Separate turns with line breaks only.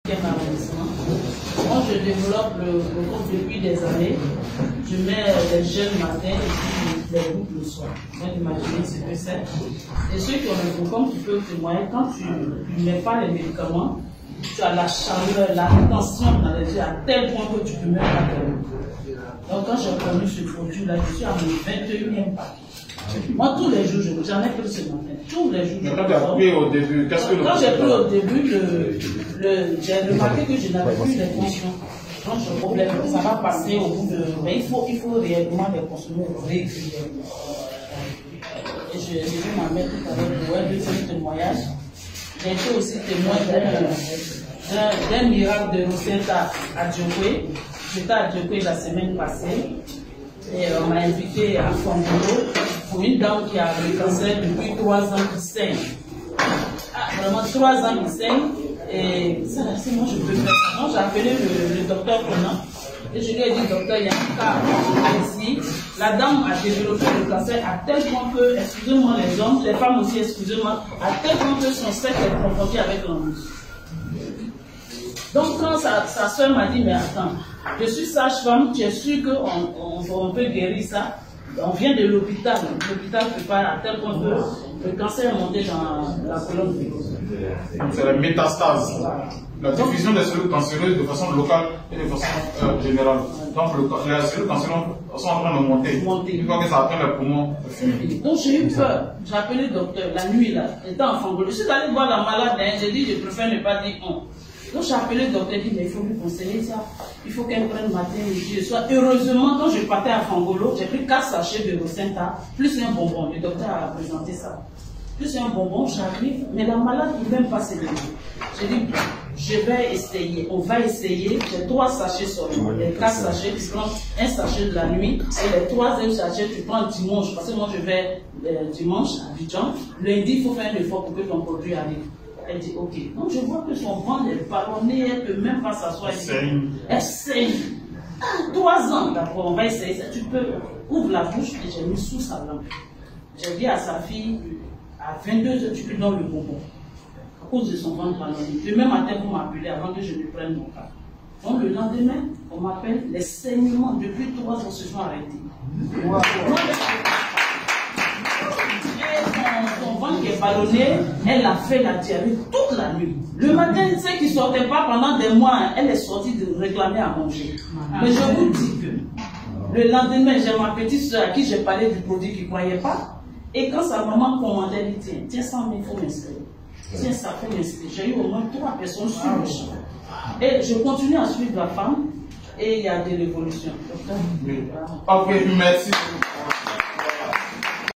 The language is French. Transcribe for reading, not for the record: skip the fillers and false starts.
Moi, je développe le groupe depuis des années. Je mets les jeunes le matin et puis les groupes le soir. Donc, imaginez ce que c'est. Et ceux qui ont le groupe, comme tu peux témoigner, quand tu ne mets pas les médicaments, tu as la chaleur, la tension dans les yeux à tel point que tu ne peux même pas dormir. Donc, quand j'ai connu ce produit-là, je suis à mon 21e paquet. Moi, tous les jours, j'en ai pris ce matin. Tous les jours.
Mais quand tu as pris au début, qu'est-ce que
quand j'ai pris au début, j'ai remarqué que je n'avais plus les tensions. Donc, ce problème, ça va passer au bout de. Mais il faut réellement les consommer régulièrement. Et je vais m'en mettre tout à l'heure pour un deuxième témoignage. J'ai été aussi témoin d'un miracle de Rosetta à Djokwe. J'étais à Djokwe la semaine passée. Et on m'a invité à Fongolo pour une dame qui a le cancer depuis 3 ans qui saigne. Ah, vraiment 3 ans qui saigne. Et ça, c'est moi je peux faire ça. Donc j'ai appelé le docteur Conan. Et je lui ai dit, docteur, il y a un cas ici. La dame a développé le cancer à tel point que, excusez-moi les hommes, les femmes aussi, excusez-moi, à tel point que son sexe est confronté avec l'anus. Donc quand sa soeur m'a dit, mais attends, je suis sage-femme, tu es sûr qu'on peut guérir ça? On vient de l'hôpital. L'hôpital ne peut pas, à tel point que le cancer est monté dans la colonne vénéreuse.
C'est la métastase. La diffusion des cellules cancéreuses de façon locale et de façon générale. Donc les cellules cancéreuses sont en train de monter. Une fois que ça atteint les poumons, c'est fini.
Donc j'ai eu peur. J'ai appelé le docteur la nuit là. J'étais en Fongolo. Je suis allé voir la malade. J'ai dit, je préfère ne pas dire on. Donc j'ai appelé le docteur, il dit, mais il faut lui conseiller ça. Il faut qu'elle prenne matin, midi et soir. Heureusement, quand je partais à Fongolo, j'ai pris 4 sachets de Rosenta, plus un bonbon. Le docteur a présenté ça. Plus un bonbon, j'arrive, mais la malade ne peut même pas se lever. J'ai dit, je vais essayer, on va essayer. J'ai 3 sachets seulement. Les 4 sachets, tu prends un sachet de la nuit, et les 3e sachets, tu prends dimanche. Parce que moi, je vais dimanche à Abidjan. Lundi, il faut faire un effort pour que ton produit arrive. Elle dit, ok. Donc je vois que son ventre est ballonné, elle ne peut même pas s'asseoir. Elle saigne. 3 ans d'abord, on va essayer ça. Tu peux, ouvre la bouche et j'ai mis sous sa langue. J'ai dit à sa fille, à 22h, tu lui donnes le bonbon. À cause de son ventre ballonné. Demain matin, vous m'appelez avant que je ne prenne mon cas. Donc le lendemain, on m'appelle, les saignements depuis 3 ans se sont arrêtés. Wow. Son ventre qui est ballonné, elle a fait la diarrhée toute la nuit. Le matin, c'est qu'il ne sortait pas pendant des mois, elle est sortie de réclamer à manger. Mais je vous dis que le lendemain, j'ai ma petite soeur à qui j'ai parlé du produit qui ne croyait pas. Et quand sa maman commandait, elle dit, tiens, 100 000, il faut m'inscrire. Tiens, ça faut m'inscrire. J'ai eu au moins 3 personnes sur le champ. Et je continue à suivre la femme et il y a des révolutions.
Ok, merci.